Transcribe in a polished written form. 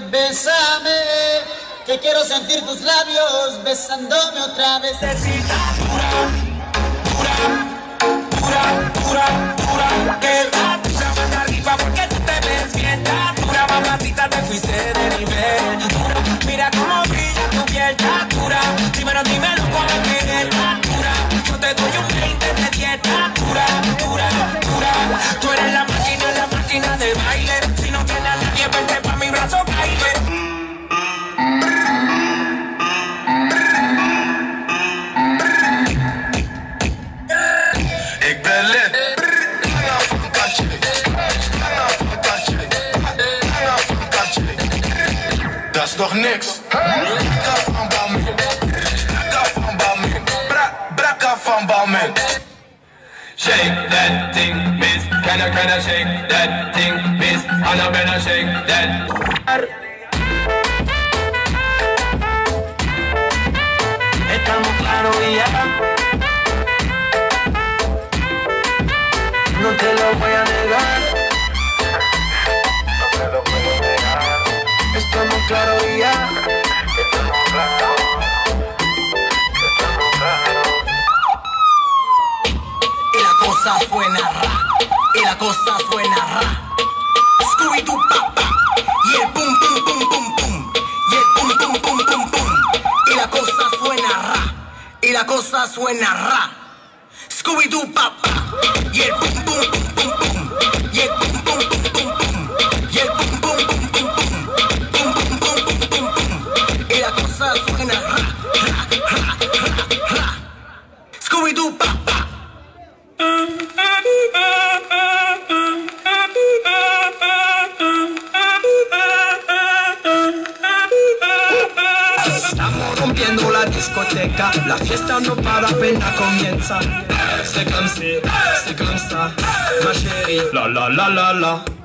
bésame, que quiero sentir tus labios besándome otra vez. Necesita pura, pura, pura, pura, pura, que la tuya manda arriba porque tú te ves bien. La dura, mamacita, te fuiste de nivel. Dura, mira cómo brilla tu piel, la dura. Dímelo cómo que es la dura. Yo te doy un 20 de dieta, dura, dura, dura. Tú eres la máquina de baile. Si no tienes a nadie, vente pa' mi brazo, baile. Dat is toch niks? Brakka van Balmain. Brakka van Balmain. Brakka van Balmain. Shake that thing, miss. Can I shake that thing, miss? Annabella, shake that. Estamos claros y ya. No te lo voy a negar. No te lo puedo negar. Estamos claros y ya. Estamos claros. Estamos claros. Y la cosa suena ra. Y la cosa suena ra. Scooby-Doo papá. Y el pum pum pum pum pum. Y el pum pum pum pum pum. Y la cosa suena ra. Y la cosa suena ra. Scooby-Doo papá. Y el pum pum pum pum pum. Y el pum pum pum pum pum. Y el pum pum pum pum pum. Pum pum pum pum pum pum. Y la cosa suena ra, ra, ra, ra, ra. Scooby-Doo papá. Estamos rompiendo la discoteca, la fiesta no para, apenas comienza. C'est comme ça, ma chérie, la la la la la.